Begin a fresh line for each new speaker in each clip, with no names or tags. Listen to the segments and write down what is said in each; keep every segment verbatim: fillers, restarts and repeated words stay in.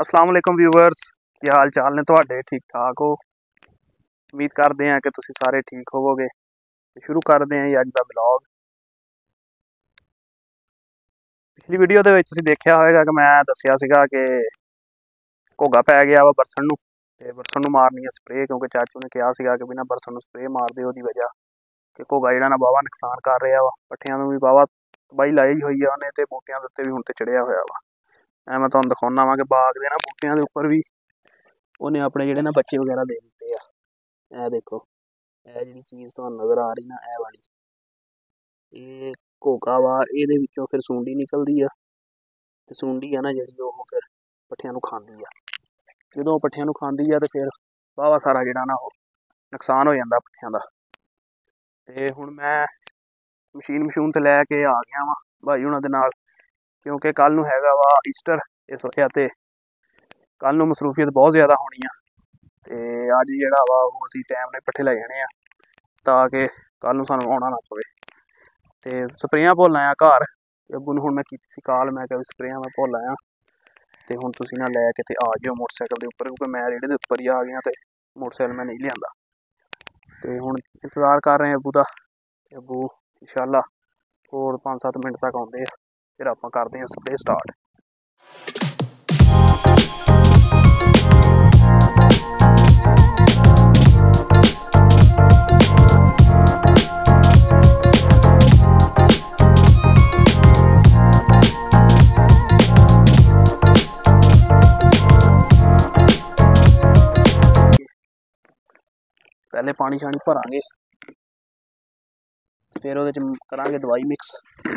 अस्सलाम वालेकुम व्यूवर्स, ਕੀ ਹਾਲ ਚਾਲ ਨੇ ਤੁਹਾਡੇ? ਠੀਕ ਠਾਕ ਹੋ? ਉਮੀਦ ਕਰਦੇ ਹਾਂ ਕਿ ਤੁਸੀਂ ਸਾਰੇ ਠੀਕ ਹੋਵੋਗੇ। ਤੇ ਸ਼ੁਰੂ ਕਰਦੇ ਹਾਂ ਅੱਜ ਦਾ ਵਲੌਗ। ਪਿਛਲੀ ਵੀਡੀਓ ਦੇ ਵਿੱਚ ਤੁਸੀਂ ਦੇਖਿਆ ਹੋਵੇਗਾ ਕਿ ਮੈਂ ਦੱਸਿਆ ਸੀਗਾ ਕਿ ਘੋਗਾ ਪੈ ਗਿਆ ਵਾ ਬਰਸਨ ਨੂੰ, ਤੇ ਬਰਸਨ ਨੂੰ ਮਾਰਨੀ ਹੈ ਸਪਰੇਅ, ਕਿਉਂਕਿ ਚਾਚੂ ਨੇ ਕਿਹਾ ਸੀਗਾ ਕਿ ਬਿਨਾਂ ਬਰਸਨ ਨੂੰ ਸਪਰੇਅ ਮਾਰ ਦਿਓ, ਉਹਦੀ ਵਜ੍ਹਾ ਕਿ ਘੋਗਾ ਜਿਹੜਾ ਨਾ ਵਾਹਵਾ ਨੁਕਸਾਨ ਕਰ ਰਿਹਾ ਵਾ। ਪੱਠਿਆਂ ਨੂੰ ਵੀ ਵਾਹਵਾ ਤਬਾਹੀ ਲਾਈ ਹੋਈ ਆ ਉਹਨੇ, ਤੇ ਬੂਟਿਆਂ ਦੇ ਉੱਤੇ ਵੀ ਹੁਣ ਤੇ ਚੜਿਆ ਹੋਇਆ ਵਾ। ਐ ਮੈਂ ਤੁਹਾਨੂੰ ਦਿਖਾਉਣਾ ਵਾ ਕਿ ਬਾਗ ਦੇ ਨਾ ਬੂਟਿਆਂ ਦੇ ਉੱਪਰ ਵੀ ਉਹਨੇ ਆਪਣੇ ਜਿਹੜੇ ਨਾ ਬੱਚੇ ਵਗੈਰਾ ਦੇ ਦਿੱਤੇ ਆ। ਇਹ ਦੇਖੋ, ਇਹ ਜਿਹੜੀ ਚੀਜ਼ ਤੁਹਾਨੂੰ ਨਜ਼ਰ ਆ ਰਹੀ ਨਾ, ਇਹ ਵਾਲੀ ਇਹ ਘੋਗਾ ਵਾ। ਇਹਦੇ ਵਿੱਚੋਂ ਫਿਰ ਸੁੰਡੀ ਨਿਕਲਦੀ ਆ, ਤੇ ਸੁੰਡੀ ਆ ਨਾ ਜਿਹੜੀ ਉਹ ਫਿਰ ਪੱਠਿਆਂ ਨੂੰ ਖਾਂਦੀ ਆ। ਜਦੋਂ ਪੱਠਿਆਂ ਨੂੰ ਖਾਂਦੀ ਆ ਤੇ ਫਿਰ ਵਾਹਵਾ ਸਾਰਾ ਜਿਹੜਾ ਨਾ ਉਹ ਨੁਕਸਾਨ ਹੋ ਜਾਂਦਾ ਪੱਠਿਆਂ ਦਾ। ਤੇ ਹੁਣ ਮੈਂ ਮਸ਼ੀਨ ਮਸ਼ੂਨ ਤੇ ਲੈ ਕੇ ਆ ਗਿਆ ਵਾਂ ਭਾਈ ਉਹਨਾਂ ਦੇ ਨਾਲ, ਕਿਉਂਕਿ ਕੱਲ੍ਹ ਨੂੰ ਹੈਗਾ ਵਾ ਈਸਟਰ। ਇਸ ਵਜ੍ਹਾ ਤੇ ਕੱਲ੍ਹ ਨੂੰ ਮਸਰੂਫੀਅਤ ਬਹੁਤ ਜ਼ਿਆਦਾ ਹੋਣੀ ਆ, ਤੇ ਅੱਜ ਜਿਹੜਾ ਵਾ ਉਹ ਅਸੀਂ ਟਾਈਮ ਨਾਲ ਪੱਠੇ ਲੈ ਜਾਣੇ ਆ ਤਾਂ ਕਿ ਕੱਲ੍ਹ ਨੂੰ ਸਾਨੂੰ ਆਉਣਾ ਨਾ ਪਵੇ। ਤੇ ਸਪਰੇਆਂ ਭੁੱਲ ਆਇਆ ਘਰ। ਅੱਬੂ ਨੂੰ ਹੁਣ ਮੈਂ ਕੀਤੀ ਸੀ ਕਾਲ, ਮੈਂ ਕਿਹਾ ਵੀ ਸਪਰੇਆਂ ਮੈਂ ਭੁੱਲ ਆਇਆ ਤੇ ਹੁਣ ਤੁਸੀਂ ਨਾ ਲੈ ਕੇ ਤੇ ਆ ਜਾਓ ਮੋਟਰਸਾਈਕਲ ਦੇ ਉੱਪਰ, ਕਿਉਂਕਿ ਮੈਂ ਰੇੜੇ ਦੇ ਉੱਪਰ ਹੀ ਆ ਗਿਆ ਤੇ ਮੋਟਰਸਾਈਕਲ ਮੈਂ ਨਹੀਂ ਲਿਆਂਦਾ। ਤੇ ਹੁਣ ਇੰਤਜ਼ਾਰ ਕਰ ਰਹੇ ਅੱਬੂ ਦਾ। ਅੱਬੂ ਇੰਸ਼ਾਅੱਲਾ ਹੋਰ ਪੰਜ ਸੱਤ ਮਿੰਟ ਤੱਕ ਆਉਂਦੇ ਆ, ਫਿਰ ਆਪਾਂ ਕਰਦੇ ਹਾਂ ਸਪਰੇਅ ਸਟਾਰਟ। पहले पानी शानी भरांगे, फिर ਉਹਦੇ 'ਚ ਕਰਾਂਗੇ ਦਵਾਈ ਮਿਕਸ।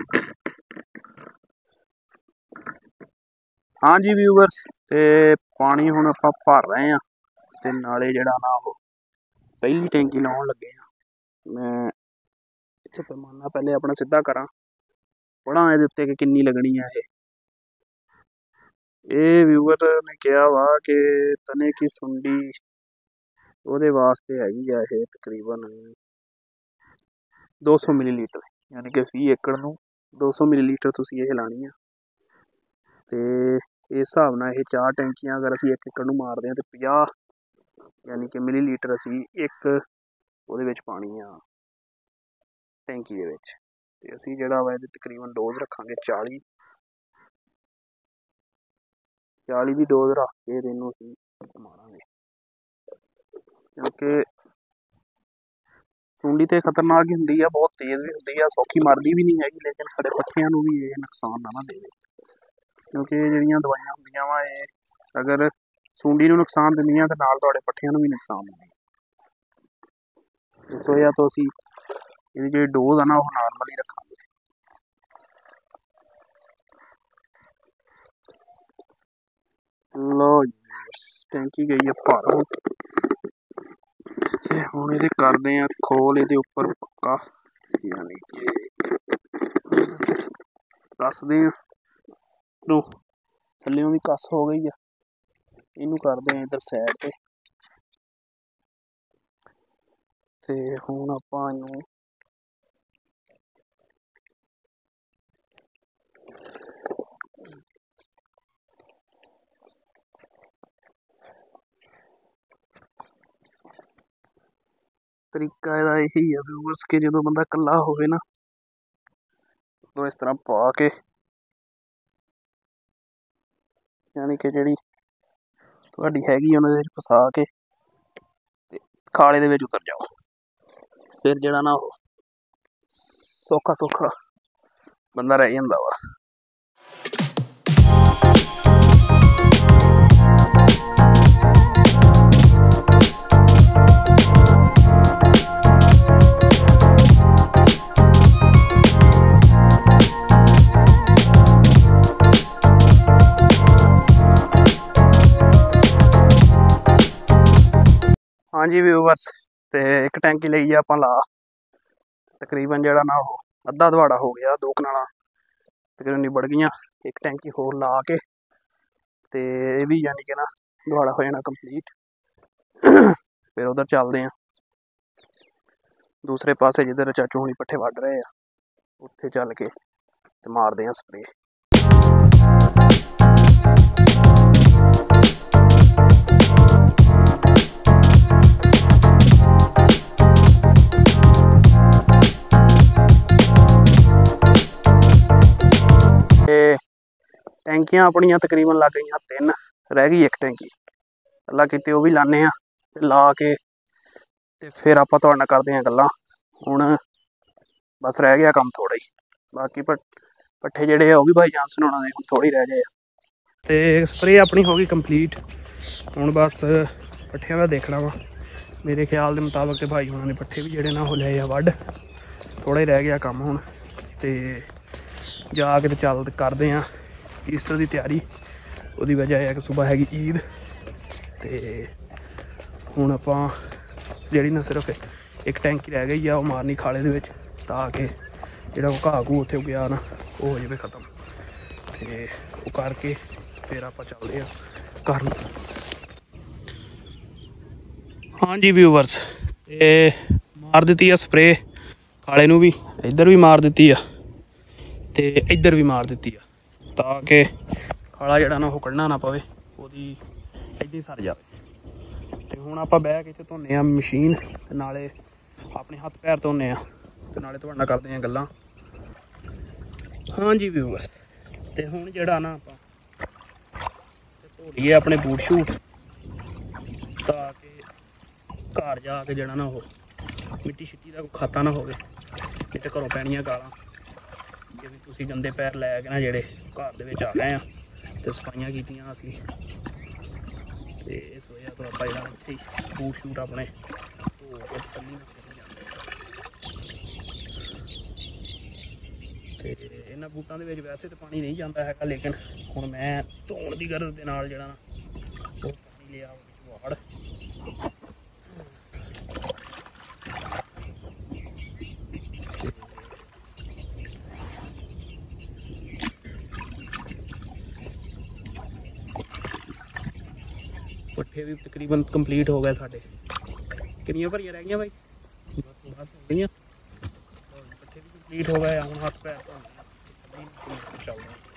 ਹਾਂਜੀ ਵਿਊਵਰਸ, ਤੇ ਪਾਣੀ ਹੁਣ ਆਪਾਂ ਭਰ ਰਹੇ ਹਾਂ ਤੇ ਨਾਲੇ ਜਿਹੜਾ ਨਾ ਉਹ ਪਹਿਲੀ ਟੈਂਕੀ ਲਾਉਣ ਲੱਗੇ ਆ। ਮੈਂ ਇੱਥੇ ਪੈਮਾਨਾ ਪਹਿਲੇ ਆਪਣਾ ਸਿੱਧਾ ਕਰਾਂ, ਪੜਾਂ ਇਹਦੇ ਉੱਤੇ ਕਿ ਕਿੰਨੀ ਲੱਗਣੀ ਆ ਇਹ। ਇਹ ਵਿਊਵਰ ਨੇ ਕਿਹਾ ਵਾ ਕਿ ਤਨੇ ਕੀ ਸੁੰਡੀ ਉਹਦੇ ਵਾਸਤੇ ਹੈਗੀ ਆ ਇਹ ਤਕਰੀਬਨ ਦੋ ਸੌ ਮਿਲੀ ਲੀਟਰ, ਯਾਨੀ ਕਿ ਵੀਹ ਏਕੜ ਨੂੰ ਦੋ ਸੌ ਮਿਲੀ ਲੀਟਰ ਤੁਸੀਂ ਇਹ ਲਾਣੀ ਆ। ਤੇ ਇਸ ਹਿਸਾਬ ਨਾਲ ਇਹ ਚਾਰ ਟੈਂਕੀਆਂ ਅਗਰ ਅਸੀਂ ਇੱਕ ਏਕੜ ਨੂੰ ਮਾਰਦੇ ਹਾਂ ਤੇ ਪੰਜਾਹ ਯਾਨੀ ਕਿ ਮਿਲੀ ਲੀਟਰ ਅਸੀਂ ਇੱਕ ਉਹਦੇ ਵਿੱਚ ਪਾਣੀ ਆ ਟੈਂਕੀ ਦੇ ਵਿੱਚ। ਤੇ ਅਸੀਂ ਜਿਹੜਾ ਵਾ ਇਹਦੇ ਤਕਰੀਬਨ ਡੋਜ਼ ਰੱਖਾਂਗੇ ਚਾਲੀ ਚਾਲੀ ਦੀ ਡੋਜ਼ ਰੱਖ ਕੇ ਇਹਨੂੰ ਅਸੀਂ ਮਾਰਾਂਗੇ, ਕਿਉਂਕਿ ਸੁੰਡੀ ਤੇ ਖਤਰਨਾਕ ਹੀ ਹੁੰਦੀ ਆ, ਬਹੁਤ ਤੇਜ਼ ਵੀ ਹੁੰਦੀ ਆ, ਸੌਖੀ ਮਰਦੀ ਵੀ ਨਹੀਂ ਹੈਗੀ। ਲੇਕਿਨ ਸਾਡੇ ਪੱਠਿਆਂ ਨੂੰ ਵੀ ਇਹ ਨੁਕਸਾਨ ਨਾ ਨਾ ਦੇਵੇ, ਕਿਉਂਕਿ ਇਹ ਜਿਹੜੀਆਂ ਦਵਾਈਆਂ ਹੁੰਦੀਆਂ ਵਾ ਇਹ ਅਗਰ ਸੁੰਡੀ ਨੂੰ ਨੁਕਸਾਨ ਦਿੰਦੀਆਂ ਤਾਂ ਨਾਲ ਤੁਹਾਡੇ ਪੱਠਿਆਂ ਨੂੰ ਵੀ ਨੁਕਸਾਨ ਦਿੰਦੀਆਂ। ਇਸ ਵਜ੍ਹਾ ਤੋਂ ਅਸੀਂ ਇਹਦੀ ਜਿਹੜੀ ਡੋਜ਼ ਆ ਨਾ ਉਹ ਨਾਰਮਲ ਹੀ ਰੱਖਾਂਗੇ। ਲਓ ਜੀ, ਟੈਂਕੀ ਗਈ ਆ ਭਰ, ਤੇ ਹੁਣ ਇਹਦੇ ਕਰਦੇ ਆ ਖੋਲ ਇਹਦੇ ਉੱਪਰ ਪੱਕਾ, ਯਾਨੀ ਕਿ ਕੱਸਦੇ ਆ ਨੂੰ। ਥੱਲਿਓਂ ਵੀ ਕੱਸ ਹੋ ਗਈ ਆ, ਇਹਨੂੰ ਕਰਦੇ ਆ ਇੱਧਰ ਸਾਈਡ ਤੇ। ਤੇ ਹੁਣ ਆਪਾਂ ਇਹਨੂੰ ਤਰੀਕਾ ਇਹਦਾ ਇਹੀ ਆ ਵਿਊਵਰਸ ਕਿ ਜਦੋਂ ਬੰਦਾ ਇਕੱਲਾ ਹੋਵੇ ਨਾ ਉਦੋਂ ਇਸ ਤਰ੍ਹਾਂ ਪਾ ਕੇ, ਯਾਨੀ ਕਿ ਜਿਹੜੀ ਤੁਹਾਡੀ ਹੈਗੀ ਉਹਨਾਂ ਦੇ ਵਿੱਚ ਫਸਾ ਕੇ ਤੇ ਖਾਲੇ ਦੇ ਵਿੱਚ ਉਤਰ ਜਾਓ, ਫਿਰ ਜਿਹੜਾ ਨਾ ਉਹ ਸੌਖਾ ਸੌਖਾ ਬੰਦਾ ਰਹਿ ਜਾਂਦਾ ਵਾ। ਹਾਂਜੀ ਵਿਊਵਰਸ, ਤੇ ਇੱਕ ਟੈਂਕੀ ਲਈ ਆਪਾਂ ਲਾ, ਤਕਰੀਬਨ ਜਿਹੜਾ ਨਾ ਉਹ ਅੱਧਾ ਦਵਾੜਾ ਹੋ ਗਿਆ, ਦੋ ਕਨਾਲਾਂ ਤਕਰੀਬਨ ਨਿਬੜ ਗਈਆਂ। ਇੱਕ ਟੈਂਕੀ ਹੋਰ ਲਾ ਕੇ ਤੇ ਇਹ ਵੀ ਯਾਨੀ ਕਿ ਨਾ ਦਵਾੜਾ ਹੋ ਜਾਣਾ ਕੰਪਲੀਟ। ਫਿਰ ਉਧਰ ਚੱਲਦੇ ਹਾਂ ਦੂਸਰੇ ਪਾਸੇ ਜਿੱਧਰ ਚਾਚੂ ਹੁਣੀ ਪੱਠੇ ਵੱਢ ਰਹੇ ਆ, ਉੱਥੇ ਚੱਲ ਕੇ ਤੇ ਮਾਰਦੇ ਹਾਂ ਸਪਰੇਅ। टैंकियां अपनियां तकरीबन लग गई तीन, रह गई एक टैंकी अल्लाह किते वो भी लाने आ ते ला के ते फिर आप तुहाडे नाल करदे आ गल्लां। हुण बस रह गया काम थोड़ा ही, बाकी पट पट्ठे जेह्ड़े वो भी भाई जानसन होना दे थोड़े ही रह गए ते स्प्रे अपनी हो गई कंप्लीट। हुण बस पट्ठियां दा देखना वा, मेरे ख्याल के मुताबिक तो भाई उन्होंने पट्ठे भी जेह्ड़े ना वो ले आ वड्ड, थोड़ा ही रह गया काम हुण ते जाके ते चल करदे आ ईस्टर की तैयारी। उसकी वजह है कि सुबह हैगी ईद ते हुण आपां जेह्ड़ी ना सिर्फ एक टैंकी रह गई है वो मारनी खाले दे विच ताकि जेह्ड़ा वो घाह घूह उत्थे उगया ना वो हो जाए खत्म ते वो करके फिर आप चलते हैं घर। हाँ जी व्यूवर्स, ते मार दी है स्प्रे खाले नूं भी, इधर भी मार दी है ते इधर भी मार दी है ताकि खाला जिहड़ा ना वो कढ़ना ना पवे, ओहदी इदां ही सर जाए। तो हुण आपां बैठ के इत्थे धोने आ मशीन ते नाले अपने हत्थ पैर धोने आ ते नाले तुहाडे नाल करदे आ गल्लां। हाँ जी व्यूवर्स, ते हुण जिहड़ा ना आपां धो लईए अपने बूट शूट ताकि घर जाके जिहड़ा ना वो मिट्टी शिट्टी का कोई खाता ना होवे, नहीं तो घरों पैणियां गालां जे भी तुसीं गंदे पैर लै के ना जेह्ड़े घर दे विच आ गए आ ते सफाइयां कीतियां असीं ते इस वजह तो आपां जेह्ड़ा इत्थे ही बूट शूट अपने धो के तसल्ली नाल चली जांदे ते इन्हां बूटां दे विच वैसे तो पानी नहीं जांदा हैगा, लेकिन हुण मैं धोण दी गरज दे नाल जेह्ड़ा ना वो पानी लिया विच वाड़ पट्ठे भी तकरीबन कंप्लीट हो गए साढ़े। कितनियां भरियां रह गई भाई? बस हो गई। पट्ठे भी कंप्लीट हो गए, हम हाथ पैर चलते